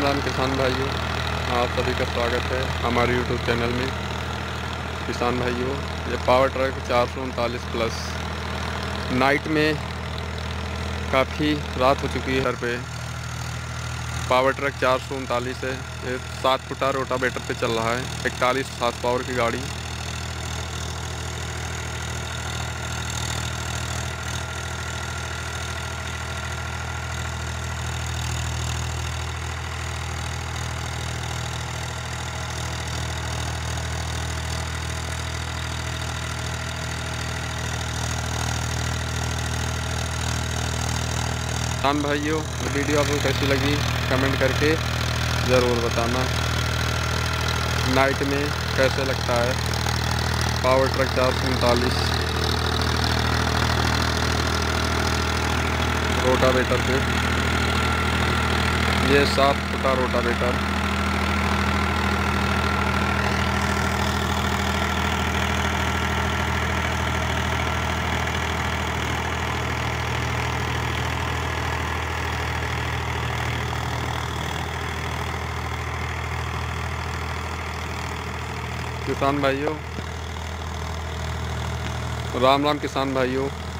राम राम किसान भाइयों, आप सभी का स्वागत है हमारे यूट्यूब चैनल में। किसान भाइयों, ये पावर ट्रैक 439 प्लस नाइट में काफ़ी रात हो चुकी है। घर पे पावर ट्रैक 439 है। ये 7 फुटा रोटावेटर पे चल रहा है, 41 हार्स पावर की गाड़ी। किसान भाइयों, वीडियो आपको कैसी लगी कमेंट करके ज़रूर बताना। नाइट में कैसे लगता है पावर ट्रैक 439 रोटावेटर पे। ये 7 फुटा रोटावेटर। किसान भाइयों, राम राम किसान भाइयों।